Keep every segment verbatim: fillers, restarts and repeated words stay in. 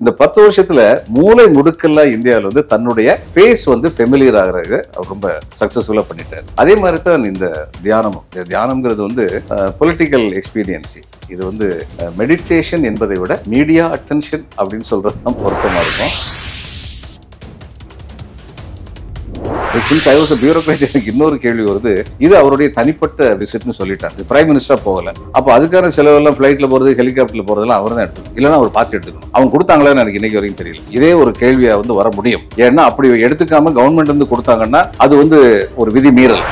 இந்த பத்து வருஷத்துல மூளை முடுக்கெல்லாம் இந்தியாவில் வந்து தன்னுடைய ஃபேஸ் வந்து ஃபெமிலியர் ஆகிறது அவர் ரொம்ப சக்சஸ்ஃபுல்லா பண்ணிட்டாரு. அதே மாதிரி தான் இந்த தியானமும். இந்த தியானம்ங்கிறது வந்து பொலிட்டிக்கல் எக்ஸ்பீரியன்சி. இது வந்து மெடிடேஷன் என்பதை விட மீடியா அட்டென்ஷன் அப்படின்னு சொல்றது தான் பொருத்தமா இருக்கும். Since I was a bureaucrat, எனக்கு இன்னொரு கேள்வி வருது. இது அவருடைய தனிப்பட்ட விசிட்னு சொல்லிட்டாங்க. பிரைம் மினிஸ்டரா போகல. அப்ப அதுக்கான செலவெல்லாம் ஃபிளைட்ல போறது, ஹெலிகாப்டர்ல போறதெல்லாம் அவர் தான் எடுத்துக்கணும். இல்லைன்னா அவர் பார்த்து எடுத்துக்கணும். அவங்க கொடுத்தாங்களான்னு எனக்கு இன்னைக்கு வரைக்கும் தெரியல. இதே ஒரு கேள்வியா வந்து வர முடியும். ஏன்னா அப்படி எடுத்துக்காம கவர்மெண்ட் வந்து கொடுத்தாங்கன்னா அது வந்து ஒரு விதி மீறல்.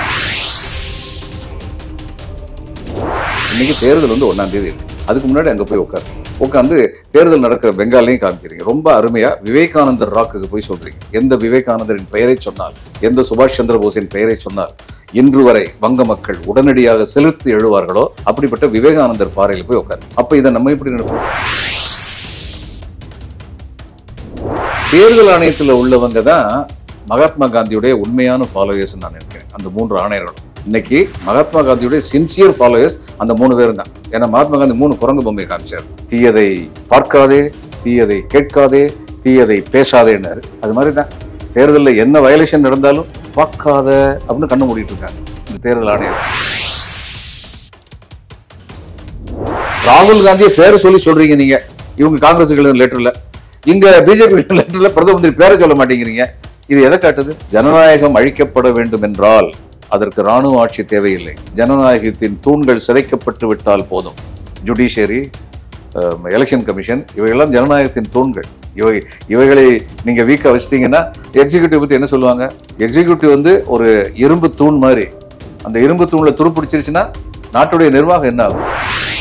இன்னைக்கு தேர்தல் வந்து ஒன்னாம் தேதி இருக்கு. அதுக்கு முன்னாடி அங்க போய் உட்காரு உட்காந்து தேர்தல் நடக்கிற பெங்காலையும் காமிக்கிறீங்க. ரொம்ப அருமையா விவேகானந்தர் ராக்குக்கு போய் சொல்றீங்க. எந்த விவேகானந்தரின் பெயரை சொன்னால், எந்த சுபாஷ் சந்திர போஸின் பெயரை சொன்னால் இன்று வரை வங்க மக்கள் உடனடியாக செலுத்தி எழுவார்களோ அப்படிப்பட்ட விவேகானந்தர் பாறையில் போய் உட்காரு. அப்ப இதை நம்ம எப்படி நினைப்போம்? தேர்தல் ஆணையத்தில் உள்ளவங்க தான் மகாத்மா காந்தியுடைய உண்மையான ஃபாலோயர்ஸ் நான் நினைக்கிறேன். அந்த மூன்று ஆணையர்களும் இன்னைக்கு மகாத்மா காந்தியுடைய சின்சியர் ஃபாலோயர்ஸ் அந்த மூணு பேரும் தான். ஏன்னா மகாத்மா காந்தி மூணு குரங்கு பொம்மையை காமிச்சார். தீயதை பார்க்காதே, தீயதை கேட்காதே, தீயதை பேசாதேன்னாரு. அது மாதிரி தான் தேர்தலில் என்ன வயலேஷன் நடந்தாலும் பார்க்காத அப்படின்னு கண்ணு மூடிட்டு இருக்காங்க இந்த தேர்தல் ஆணையர். ராகுல் காந்தியை பேரை சொல்லி சொல்றீங்க நீங்க. இவங்க காங்கிரஸ் லெட்டர்ல, இங்க பிஜேபி லெட்டர்ல பிரதம மந்திரி பேரை சொல்ல மாட்டேங்கிறீங்க. இது எதை காட்டுது? ஜனநாயகம் அழிக்கப்பட வேண்டும் என்றால் அதற்கு ராணுவ ஆட்சி தேவையில்லை. ஜனநாயகத்தின் தூண்கள் சிதைக்கப்பட்டு விட்டால் போதும். ஜுடிஷியரி, எலெக்ஷன் கமிஷன் இவையெல்லாம் ஜனநாயகத்தின் தூண்கள். இவை இவைகளை நீங்க வீக்கா வச்சிட்டீங்கன்னா எக்ஸிக்யூட்டிவ் பத்தி என்ன சொல்லுவாங்க? எக்ஸிக்யூட்டிவ் வந்து ஒரு இரும்பு தூண் மாதிரி. அந்த இரும்பு தூண்ல துருப்பிடிச்சிருச்சுன்னா நாட்டுடைய நிர்வாகம் என்ன ஆகும்?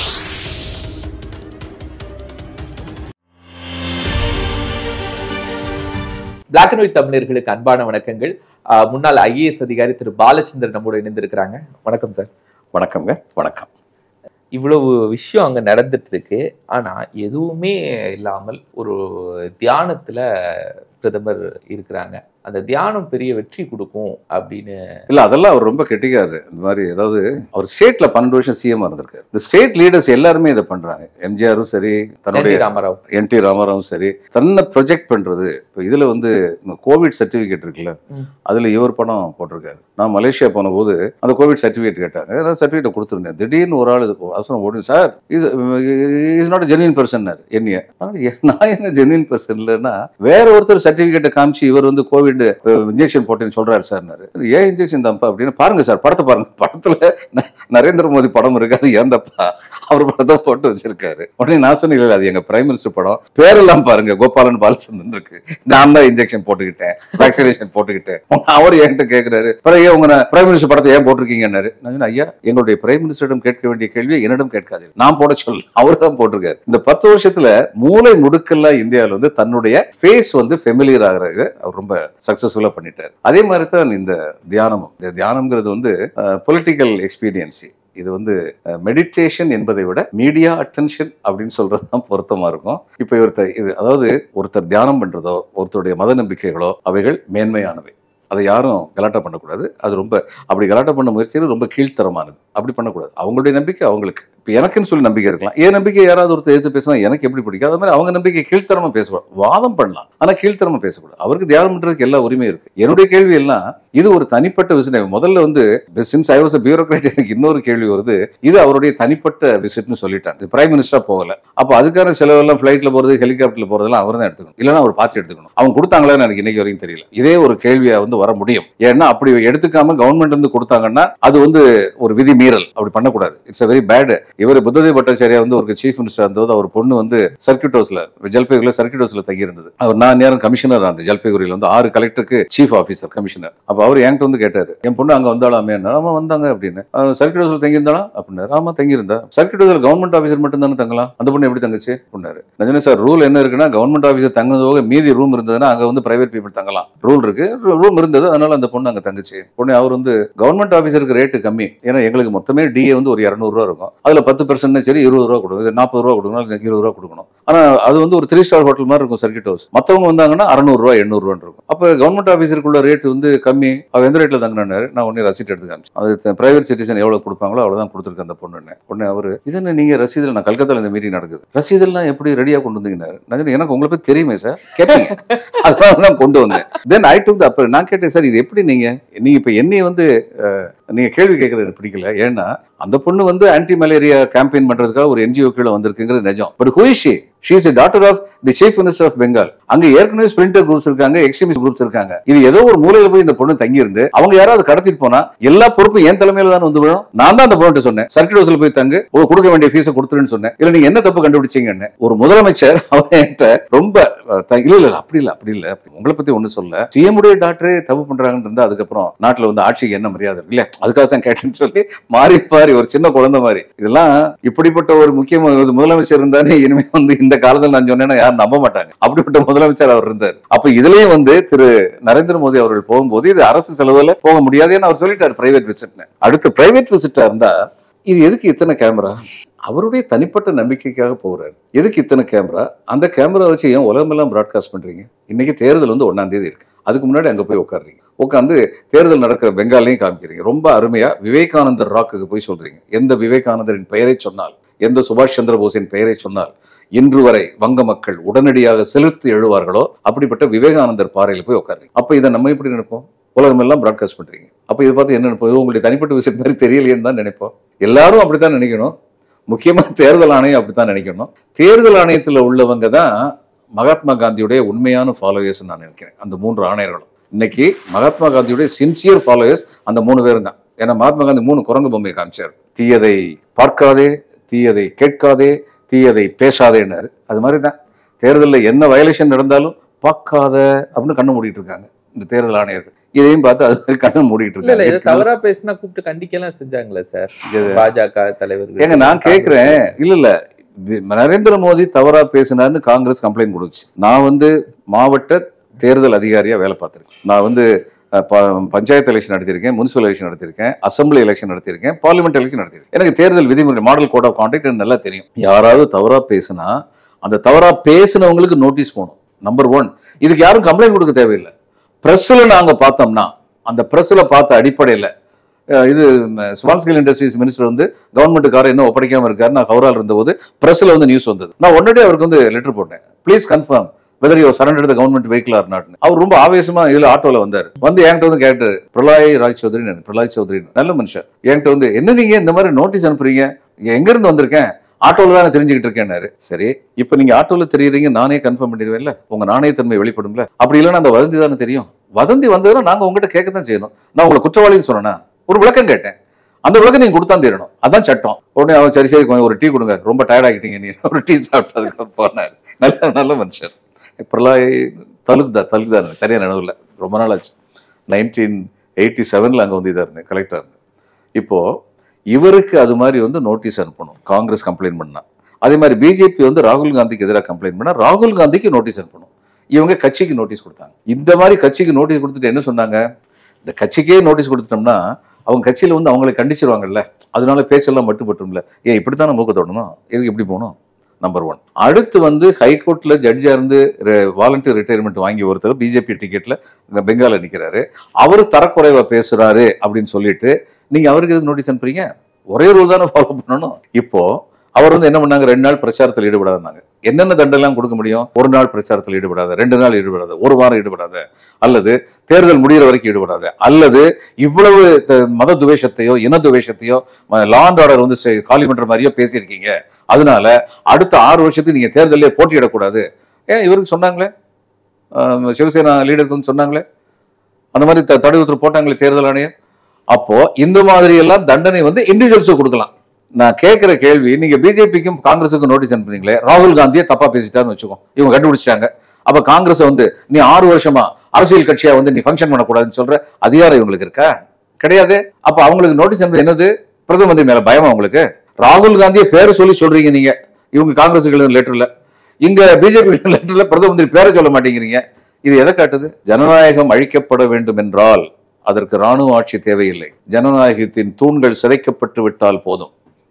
பிளாக் அண்ட் ஒயிட் தமிழர்களுக்கு அன்பான வணக்கங்கள். முன்னாள் ஐஏஎஸ் அதிகாரி திரு பாலச்சந்திரன் நம்மோடு இணைந்திருக்கிறாங்க. வணக்கம் சார். வணக்கம்ங்க. வணக்கம். இவ்வளவு விஷயம் அங்க நடந்துட்டு இருக்கு. ஆனா எதுவுமே இல்லாமல் ஒரு தியானத்துல பிரதமர் இருக்கிறாங்க. அந்த தியானம் பெரிய வெற்றி கொடுக்கும் அப்படின்னு இல்ல, அதெல்லாம் அவர் ரொம்ப கெட்டிக்காரு. இந்த மாதிரி ஏதாவது அவர் ஸ்டேட்ல பன்னெண்டு வருஷம் சிஎம் இருந்திருக்காரு. இந்த ஸ்டேட் லீடர்ஸ் எல்லாருமே இதை பண்றாங்க. எம்ஜிஆரும் சரி, தன்னுடைய ராமராவ் என் டி ராமராவும் சரி, தன்னை ப்ரொஜெக்ட் பண்றது. இப்போ இதுல வந்து கோவிட் சர்டிபிகேட் இருக்குல்ல, அதுல இவர் பணம் போட்டிருக்காரு. நான் மலேசியா போன போது அந்த கோவிட் சர்டிபிகேட் கேட்டாங்க. ஏதாவது சர்டிபிகேட் கொடுத்துருந்தேன். திடீர்னு ஒரு ஆள் அவசரம் ஓடி, sir is not genuine person என்னைய. நான் என்ன ஜென்யூன் பர்சன் இல்லைன்னா வேற ஒருத்தர் சர்டிபிகேட்டை காமிச்சு இவர் வந்து கோவிட் இன்ஜெக்ஷன் போட்டேன்னு சொல்றாரு சார். ஏன் இன்ஜெக்ஷன் தான்ப்பா அப்படின்னு பாருங்க சார், படத்தை பாருங்க. படத்துல நரேந்திர மோடி படம் இருக்காது, ஏன் தப்பா அவர் படத்தை போட்டு வச்சிருக்காரு. உடனே நான் சொன்னேன், அது எங்க பிரைம் மினிஸ்டர் படம், பேரெல்லாம் பாருங்க, கோபாலன் பாலச்சந்திரன் இருக்கு. நான் தான் இன்ஜெக்ஷன் போட்டுக்கிட்டேன், வேக்சினேஷன் போட்டுக்கிட்டேன். அவர் என்கிட்ட கேட்கிறாரு, பிறகு உங்க பிரைம் மினிஸ்டர் படத்தை ஏன் போட்டிருக்கீங்கன்னாரு. நான் ஐயா, எங்களுடைய பிரைம் மினிஸ்டரிடம் கேட்க வேண்டிய கேள்வியை என்னிடம் கேட்காது, நான் போட சொல்ல. அவர் தான் போட்டிருக்காரு. இந்த பத்து வருஷத்துல மூளை முடுக்கெல்லாம் இந்தியாவில் வந்து தன்னுடைய ஃபேஸ் வந்து ஃபெமிலியர் ஆகிறது அவர் ரொம்ப சக்சஸ்ஃபுல்லா பண்ணிட்டாரு. அதே மாதிரி தான் இந்த தியானமும். இந்த தியானம்ங்கிறது வந்து பொலிட்டிக்கல் எக்ஸ்பீரியன்சி. இது வந்து மெடிடேஷன் என்பதை விட மீடியா அட்டென்ஷன் அப்படின்னு சொல்றது தான் பொருத்தமா இருக்கும். இப்ப ஒருத்தர் இது அதாவது ஒருத்தர் தியானம் பண்றதோ ஒருத்தருடைய மத நம்பிக்கைகளோ அவைகள் மேன்மையானவை. அதை யாரும் கலாட்டா பண்ணக்கூடாது. அது ரொம்ப அப்படி கலாட்டா பண்ண முயற்சியில் ரொம்ப கீழ்த்தரமானது. அப்படி பண்ணக்கூடாது. அவங்களுடைய நம்பிக்கை அவங்களுக்கு. இப்போ எனக்குன்னு சொல்லி நம்பிக்கை இருக்கலாம். என் நம்பிக்கை யாராவது ஒருத்தர் எடுத்து பேசினா எனக்கு எப்படி பிடிக்கும், அது மாதிரி அவங்க நம்பிக்கை கீழ்த்தரமா பேசக்கூடாது. வாதம் பண்ணலாம், ஆனா கீழ்த்தரமா பேசக்கூடாது. அவருக்கு தியானம் பண்றதுக்கு எல்லா உரிமையும் இருக்கு. என்னுடைய கேள்வி எல்லாம் இது ஒரு தனிப்பட்ட விசிட். முதல்ல வந்து since I was a bureaucrat, எனக்கு இன்னொரு கேள்வி வருது. இது அவருடைய தனிப்பட்ட விசிட்னு சொல்லிட்டாங்க. பிரைம் மினிஸ்டரா போகல. அப்ப அதுக்கான செலவெல்லாம் ஃபிளைட்ல போறது, ஹெலிகாப்டர்ல போறதெல்லாம் அவர் தான் எடுத்துக்கணும். இல்லைன்னா அவர் பார்த்து எடுத்துக்கணும். அவங்க கொடுத்தாங்களான்னு எனக்கு இன்னைக்கு வரைக்கும் தெரியல. இதே ஒரு கேள்வியா வந்து வர முடியும். ஏன்னா அப்படி எடுத்துக்காம கவர்மெண்ட் வந்து கொடுத்தாங்கன்னா அது வந்து ஒரு விதி மீறல். அப்படி பண்ணக்கூடாது. It's a very bad. இவர் புத்ததேவ் பட்டாச்சாரியா வந்து ஒரு சீஃப் மினிஸ்டர் இருந்தது. அவர் பொண்ணு வந்து சர்க்கியூட் ஹவுஸ்ல, ஜல்பைகுரியில சர்க்கியூட் ஹவுஸ்ல தங்கி இருந்தது. அவர் நான் நேரம் கமிஷனர் இருந்தது. ஜல்பைகுரியில வந்து ஆறு கலெக்டருக்கு சீஃப் ஆஃபீஸர் கமிஷனர். அப்ப அவர் என்கிட்ட வந்து கேட்டாரு, என் பொண்ணு அங்க வந்தாலாமே. ஆமா வந்தாங்க அப்படின்னு. சர்க்கியூட் ஹவுஸ்ல தங்கி இருந்தாலும் அப்படின்னாரு. ஆமா தங்கி இருந்தா. சர்க்கியூட் ஹவுஸ்ல கவர்மெண்ட் ஆஃபீஸர் மட்டும் தானே தங்கலாம், அந்த பொண்ணு எப்படி தங்கச்சு அப்படின்னாரு. நான் சார் ரூல் என்ன இருக்குன்னா, கவர்மெண்ட் ஆஃபீஸர் தங்கினதோக மீதி ரூம் இருந்ததுன்னா அங்க வந்து பிரைவேட் பீப்புள் தங்கலாம். ரூல் இருக்கு, ரூம் இருந்தது, அதனால அந்த பொண்ணு அங்க தங்கச்சு. பொண்ணு அவர் வந்து கவர்மெண்ட் ஆஃபீஸருக்கு ரேட்டு கம்மி. ஏன்னா எங்களுக்கு மொத்தமே டிஏ வந்து ஒரு இருநூறு ரூபா இருக்கும். அதுல அதுல பத்து பெர்சென்ட் சரி இருபது ரூபா கொடுக்கணும், நாற்பது ரூபா கொடுக்கணும், இருபது ரூபா கொடுக்கணும். ஆனா அது வந்து ஒரு த்ரீ ஸ்டார் ஹோட்டல் மாதிரி இருக்கும் சர்க்கிட் ஹவுஸ். மத்தவங்க வந்தாங்கன்னா அறுநூறு ரூபா எண்ணூறு ரூபான்னு இருக்கும். அப்ப கவர்மெண்ட் ஆஃபீஸருக்குள்ள ரேட் வந்து கம்மி. அவ எந்த ரேட்ல தங்கினாரு, நான் உடனே ரசீட் எடுத்து காமிச்சேன். அது பிரைவேட் சிட்டிசன் எவ்வளவு கொடுப்பாங்களோ அவ்வளவுதான் கொடுத்துருக்கு அந்த பொண்ணு. உடனே அவரு இது நீங்க ரசீதில், நான் கல்கத்தால இந்த மீட்டிங் நடக்குது, ரசீதெல்லாம் எப்படி ரெடியா கொண்டு வந்தீங்கன்னாரு. நான் எனக்கு உங்களை பத்தி தெரியுமே சார் கேட்டீங்க, அதனாலதான் கொண்டு வந்தேன். தென் ஐ டுக் த அப்ப நான் கேட்டேன், சார் இது எப்படி நீங்க நீங்க இப்ப என்னைய வந்து நீங்க கேள்வி கேட்கறது பிடிக்கல. ஏன்னா அந்த பொண்ணு வந்து ஆன்டி மலேரியா கேம்பெயின் பண்றதுக்காக ஒரு என்ஜிஓ கீழே வந்திருக்குங்கிறது நிஜம். But who is she? She is a daughter of the chief minister of Bengal. அங்க ஏற்கனவே ஸ்பிரிண்டர் குரூப்ஸ் இருக்காங்க, எக்ஸ்ட்ரீமிஸ்ட் குரூப்ஸ் இருக்காங்க. இது ஏதோ ஒரு மூலையில போய் இந்த பொண்ணு தங்கி இருந்து அவங்க யாராவது கடத்திட்டு போனா எல்லா பொறுப்பும் என் தலைமையில தான் வந்து விழும். நான் தான் அந்த பொண்ணு சொன்னேன், சர்க்கிட் ஹவுஸ்ல போய் தங்கு, கொடுக்க வேண்டிய ஃபீஸை கொடுத்துருன்னு சொன்னேன். இல்ல நீங்க என்ன தப்பு கண்டுபிடிச்சீங்கன்னு ஒரு முதலமைச்சர் அவன்கிட்ட ரொம்ப இல்ல இல்ல அப்படி இல்ல அப்படி இல்ல உங்களை பத்தி ஒண்ணு சொல்ல, சிஎம் உடைய டாக்டரே தப்பு பண்றாங்கன்னு இருந்தா அதுக்கப்புறம் நாட்டுல வந்து ஆட்சிக்கு என்ன மரியாதை இருக்கு இல்ல, அதுக்காக தான் கேட்டேன்னு சொல்லி மாறி பாரி ஒரு சின்ன குழந்தை மாதிரி. இதெல்லாம் இப்படிப்பட்ட ஒரு முக்கிய முதலமைச்சர் இருந்தானே இனிமே வந்து இந்த காலத்தில் நான் சொன்னேன்னா யாரும் நம்ப மாட்டாங்க. அப்படிப்பட்ட முதலமைச்சர் அவர் இருந்தார். அப்ப இதுலயும் வந்து திரு நரேந்திர மோடி அவர்கள் போகும்போது இது அரசு செலவுல போக முடியாதுன்னு அவர் சொல்லிட்டார் பிரைவேட் விசிட். அடுத்து பிரைவேட் விசிட்டா இருந்தா இது எதுக்கு இத்தனை கேமரா? அவருடைய தனிப்பட்ட நம்பிக்கைக்காக போகிறாரு. எதுக்கு இத்தனை கேமரா? அந்த கேமரா வச்சு ஏன் உலகமெல்லாம் பிராட்காஸ்ட் பண்றீங்க? இன்னைக்கு தேர்தல் வந்து ஒன்னாம் தேதி இருக்கு, அதுக்கு முன்னாடி அங்க போய் உட்காடுறீங்க, உட்காந்து தேர்தல் நடக்கிற பெங்காலையும் காமிக்கிறீங்க. ரொம்ப அருமையா விவேகானந்தர் ராக்குக்கு போய் சொல்றீங்க. எந்த விவேகானந்தரின் பெயரை சொன்னால், எந்த சுபாஷ் சந்திர போஸின் பெயரை சொன்னால் இன்று வரை வங்க மக்கள் உடனடியாக செலுத்தி எழுவார்களோ அப்படிப்பட்ட விவேகானந்தர் பாறையில் போய் உட்காருங்க. அப்ப இதை நம்ம எப்படி நினைப்போம்? உலகம் எல்லாம் பிராட்காஸ்ட் பண்றீங்க. அப்ப இதை பார்த்து என்ன நினைப்போம்? உங்களுடைய தனிப்பட்ட விஷயம் மாதிரி தெரியலையேன்னு தான் நினைப்போம். எல்லாரும் அப்படித்தான் நினைக்கணும். முக்கியமா தேர்தல் ஆணையம் அப்படித்தான் நினைக்கணும். தேர்தல் ஆணையத்தில் உள்ளவங்க தான் மகாத்மா காந்தியுடைய உண்மையான ஃபாலோயர்ஸ் நான் நினைக்கிறேன். அந்த மூன்று ஆணையர்களும் இன்னைக்கு மகாத்மா காந்தியுடைய சின்சியர் ஃபாலோயர்ஸ் அந்த மூணு பேரும் தான். ஏன்னா மகாத்மா காந்தி மூணு குரங்கு பொம்மையை காமிச்சார். தீயதை பார்க்காதே, தீயதை கேட்காதே, தீயதை பேசாதேன்னாரு. அது மாதிரி தான் தேர்தலில் என்ன வயலேஷன் நடந்தாலும் பார்க்காத அப்படின்னு கண்ணு மூடிட்டு இருக்காங்க இந்த தேர்தல் ஆணையர்கள். இதையும் பார்த்து அது மாதிரி கண்ணு மூடிட்டு இருக்காங்க. தவறா பேசினா கூப்பிட்டு கண்டிக்கலாம் செஞ்சாங்களே சார் பாஜக தலைவர்கள். ஏங்க நான் கேட்கிறேன், இல்ல இல்ல நரேந்திர மோடி தவறா பேசினார்னு காங்கிரஸ் கம்ப்ளைண்ட் கொடுத்துச்சு. நான் வந்து மாவட்ட தேர்தல் அதிகாரியா வேலை பார்த்திருக்கேன். நான் வந்து பஞ்சாயத்து எலெக்ஷன் நடத்திருக்கேன், முனிசிபல் எலெக்ஷன் நடத்திருக்கேன், அசம்பிளி எலெக்ஷன் நடத்திருக்கேன், பார்லிமெண்ட் எலெக்ஷன் நடத்திருக்கேன். எனக்கு தேர்தல் விதிமுறை மாடல் கோட் ஆஃப் கான்டக்ட் நல்லா தெரியும். யாராவது தவறா பேசினா அந்த தவறா பேசினவங்களுக்கு நோட்டீஸ் போகணும். Number one. இதுக்கு யாரும் கம்ப்ளைண்ட் கொடுக்க தேவையில்லை. பிரஸ்ல நாங்க பார்த்தோம்னா அந்த பிரஸ்ல பார்த்த அடிப்படையில் இது ஸ்மால் ஸ்கேல் இண்டஸ்ட்ரீஸ் மினிஸ்டர் வந்து கவர்மெண்ட்டுக்கார என்ன ஒப்படைக்காம இருக்காரு, நான் கவரால் இருந்தபோது பிரஸ்ல வந்து நியூஸ் வந்தது. நான் உடனே அவருக்கு வந்து லெட்டர் போட்டேன், please confirm whether you surrendered the government vehicle or not. அவர் ரொம்ப ஆவேசமா இதுல ஆட்டோல வந்தார். வந்து என்கிட்ட வந்து கேட்டாரு, பிரலாய் ராஜ் சௌத்ரி, பிரலாய் சௌத்ரி நல்ல மனுஷன். என்கிட்ட வந்து என்ன நீங்க இந்த மாதிரி நோட்டீஸ் அனுப்புறீங்க, எங்க இருந்து வந்திருக்கேன், ஆட்டோல தான் தெரிஞ்சுக்கிட்டு இருக்கேன்னாரு. சரி, இப்ப நீங்க ஆட்டோல தெரியுறீங்க, நானே கன்ஃபார்ம் பண்ணிடுவேன்ல, உங்க நாணயத்தன்மை வெளிப்படும்ல. அப்படி இல்லைன்னா அந்த வதந்தி தானே தெரியும். வதந்தி வந்ததுன்னா நாங்க உங்ககிட்ட கேட்க தான் செய்யணும். நான் உங்களை குற்றவாளின்னு சொன்னேன்னா ஒரு விளக்கம் கேட்டேன், அந்த விளக்கம் நீங்க கொடுத்தா தீரணும், அதான் சட்டம். உடனே அவன் சரி சரி ஒரு டீ கொடுங்க, ரொம்ப டயர்ட் ஆகிட்டீங்க நீ, ஒரு டீ சாப்பிட்டதுக்கு போனார். நல்ல நல்ல மனுஷர். பிரலாய் தலுக்தா தலுக்தா சரியா நினைவில் ரொம்ப நாள் ஆச்சு. நைன்டீன் எயிட்டி செவன்ல அங்கே வந்து இதாக இருந்தேன், கலெக்டர் இருந்தேன். இப்போ இவருக்கு அது மாதிரி வந்து நோட்டீஸ் அனுப்பணும் காங்கிரஸ் கம்ப்ளைண்ட் பண்ணா. அதே மாதிரி பிஜேபி வந்து ராகுல் காந்திக்கு எதிராக கம்ப்ளைண்ட் பண்ணா ராகுல் காந்திக்கு நோட்டீஸ் அனுப்பணும். இவங்க கட்சிக்கு நோட்டீஸ் கொடுத்தாங்க. இந்த மாதிரி கட்சிக்கு நோட்டீஸ் கொடுத்துட்டு என்ன சொன்னாங்க, இந்த கட்சிக்கே நோட்டீஸ் கொடுத்துட்டோம்னா அவங்க கட்சியில் வந்து அவங்களை கண்டிச்சிருவாங்கல்ல, அதனால பேச்செல்லாம் மட்டுப்பட்டும்ல, ஏன் இப்படித்தான் மூக்க தொடணும், எதுக்கு இப்படி போகணும். Number one. அடுத்து வந்து ஹைகோர்ட்ல ஜட்ஜா இருந்து வாலண்டியர் ரிட்டையர்மெண்ட் வாங்கி ஒருத்தர் பிஜேபி டிக்கெட்ல பெங்கால நிற்கிறாரு, அவரு தரக்குறைவா பேசுறாரு அப்படின்னு சொல்லிட்டு நீங்க அவருக்கு எதுக்கு நோட்டீஸ் அனுப்புறீங்க? ஒரே ரூல் தானே ஃபாலோ பண்ணணும். இப்போ அவர் வந்து என்ன பண்ணாங்க, ரெண்டு நாள் பிரச்சாரத்தில் ஈடுபடாதாங்க. என்னென்ன தண்டெல்லாம் கொடுக்க முடியும்? ஒரு நாள் பிரச்சாரத்தில் ஈடுபடாத, ரெண்டு நாள் ஈடுபடாத, ஒரு வாரம் ஈடுபடாத, அல்லது தேர்தல் முடிகிற வரைக்கும் ஈடுபடாத, அல்லது இவ்வளவு மத துவேஷத்தையோ இன துவேஷத்தையோ லா அண்ட் ஆர்டர் வந்து காலி பண்ற மாதிரியோ பேசியிருக்கீங்க, அதனால அடுத்த ஆறு வருஷத்துக்கு நீங்க தேர்தலே போட்டியிடக்கூடாது. ஏன் இவருக்கு சொன்னாங்களே, சிவசேனா லீடருக்கு வந்து சொன்னாங்களே, அந்த மாதிரி தடை உத்தரவு போட்டாங்களே தேர்தல் ஆணையம். அப்போ இந்த மாதிரி எல்லாம் தண்டனை வந்து இண்டிவிஜுவல்ஸுக்கு கொடுக்கலாம். நான் கேட்கிற கேள்வி, நீங்க பிஜேபிக்கும் காங்கிரஸுக்கும் நோட்டீஸ் அனுப்புறீங்களே, ராகுல் காந்தியை தப்பா பேசிட்டாருன்னு வச்சுக்கோ, இவங்க கண்டுபிடிச்சாங்க. அப்ப காங்கிரஸ் வந்து நீ ஆறு வருஷமா அரசியல் கட்சியா வந்து நீ ஃபங்க்ஷன் பண்ணக்கூடாதுன்னு சொல்ற அதிகாரம் இவங்களுக்கு இருக்கா? கிடையாது. அப்ப அவங்களுக்கு நோட்டீஸ் அனுப்ப என்னது? பிரதம மந்திரி மேல பயமா உங்களுக்கு? ராகுல் காந்தியை பேரை சொல்லி சொல்றீங்க நீங்க, இவங்க காங்கிரஸுக்கு லெட்டர்ல, இங்க பிஜேபி லெட்டர்ல பிரதம மந்திரி பேரை சொல்ல மாட்டேங்கிறீங்க. இது எதை காட்டுது? ஜனநாயகம் அழிக்கப்பட வேண்டும் என்றால் அதற்கு ராணுவ ஆட்சி தேவையில்லை. ஜனநாயகத்தின் தூண்கள் சிதைக்கப்பட்டு விட்டால் போதும்.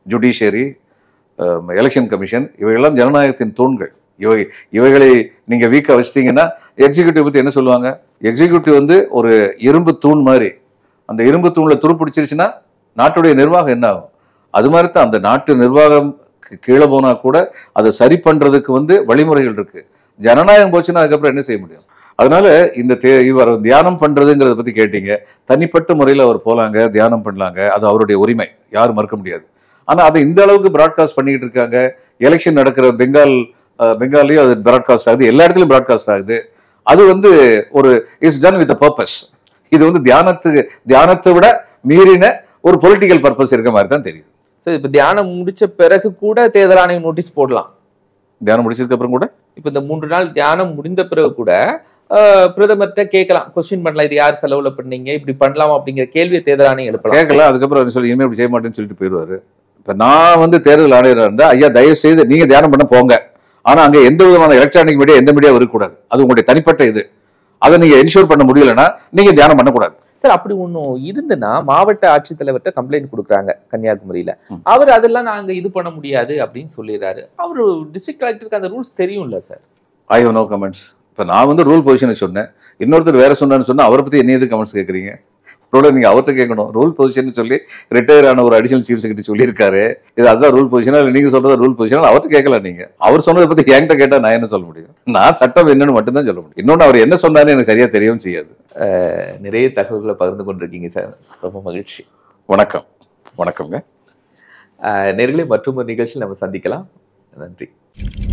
ஜுடிஷியரி, எலெக்ஷன் கமிஷன், இவையெல்லாம் ஜனநாயகத்தின் தூண்கள். இவை இவைகளை நீங்க வீக்கா வச்சிட்டீங்கன்னா எக்ஸிக்யூட்டிவ் பத்தி என்ன சொல்லுவாங்க? எக்ஸிக்யூட்டிவ் வந்து ஒரு இரும்பு தூண் மாதிரி. அந்த இரும்பு தூண்ல துருப்பிடிச்சிருச்சுன்னா நாட்டுடைய நிர்வாகம் என்ன ஆகும்? அது மாதிரி தான் அந்த நாட்டு நிர்வாகம் கீழே போனா கூட அதை சரி பண்றதுக்கு வந்து வழிமுறைகள் இருக்கு. ஜனநாயகம் போச்சுன்னா அதுக்கப்புறம் என்ன செய்ய முடியும்? அதனால இந்த தே இவர் தியானம் பண்றதுங்கிறத பத்தி கேட்டீங்க. தனிப்பட்ட முறையில் அவர் போலாங்க, தியானம் பண்ணலாங்க, அது அவருடைய உரிமை, யாரும் மறுக்க முடியாது. ஆனா அதை இந்த அளவுக்கு பிராட்காஸ்ட் பண்ணிட்டு இருக்காங்க. எலெக்ஷன் நடக்கிற பெங்கால் பெங்காலையும் அது பிராட்காஸ்ட் ஆகுது, எல்லா இடத்துலையும் பிராட்காஸ்ட் ஆகுது. அது வந்து ஒரு இஸ் டன் வித் பர்பஸ். இது வந்து தியானத்துக்கு தியானத்தை விட மீறின ஒரு பொலிட்டிக்கல் பர்பஸ் இருக்க மாதிரி தான் தெரியுது. சார், இப்ப தியானம் முடிச்ச பிறகு கூட தேர்தல் ஆணையம் நோட்டீஸ் போடலாம். தியானம் முடிச்சதுக்கு அப்புறம் கூட இப்ப இந்த மூன்று நாள் தியானம் முடிந்த பிறகு கூட பிரதமர்கிட்ட கேட்கலாம், கொஸ்டின் பண்ணலாம், இது யார் செலவுல பண்ணீங்க, இப்படி பண்ணலாம் அப்படிங்கிற கேள்வியை தேர்தல் ஆணையம் எழுப்பலாம். கேட்கலாம். அதுக்கப்புறம் சொல்லி இனிமே இப்படி செய்ய மாட்டேன்னு சொல்லிட்டு போயிடுவாரு. இப்ப நான் வந்து தேர்தல் ஆணையராக இருந்தா, ஐயா தயவு செய்து நீங்க தியானம் பண்ண போங்க, ஆனா அங்க எந்த விதமான எலக்ட்ரானிக் மீடியா எந்த மீடியா இருக்கக்கூடாது, அது உங்களுடைய தனிப்பட்ட இது, அதை நீங்க என்ஷூர் பண்ண முடியலன்னா நீங்க தியானம் பண்ணக்கூடாது. சார், அப்படி ஒன்றும் இருந்துன்னா மாவட்ட ஆட்சித்தலைவர்கிட்ட கம்ப்ளைண்ட் கொடுக்குறாங்க கன்னியாகுமரியில, அவர் அதெல்லாம் நாங்க இது பண்ண முடியாது அப்படின்னு சொல்லிடுறாரு. அவரு டிஸ்ட்ரிக்ட் கலெக்டருக்கு அந்த ரூல்ஸ் தெரியும்ல sir? I have no comments. இப்போ நான் வந்து ரூல் பொசிஷனை சொன்னேன், இன்னொருத்தர் வேற சொன்னான்னு சொன்னா அவரை பத்தி என்ன எது கமெண்ட்ஸ் கேட்குறீங்க? அதோட நீங்க அவர்கிட்ட கேட்கணும். ரூல் பொசிஷன் சொல்லி ரிட்டையர் ஆன ஒரு அடிஷனல் சீஃப் செக்ரட்டரி சொல்லியிருக்காரு, இது அதுதான் ரூல் பொசிஷனா இல்லை நீங்க சொல்றதா ரூல் பொசிஷனா? அவர்கிட்ட கேட்கலாம். நீங்க அவர் சொன்னதை பத்தி என்கிட்ட கேட்டா நான் என்ன சொல்ல முடியும்? நான் சட்டம் என்னன்னு மட்டும்தான் சொல்ல முடியும். இன்னொன்று அவர் என்ன சொன்னாரு எனக்கு சரியா தெரியவும் செய்யாது. நிறைய தகவல்களை பகிர்ந்து கொண்டிருக்கீங்க சார், ரொம்ப மகிழ்ச்சி. வணக்கம். வணக்கம்ங்க. நேயர்களே, மற்றும் ஒரு நிகழ்ச்சியில் நம்ம சந்திக்கலாம். நன்றி.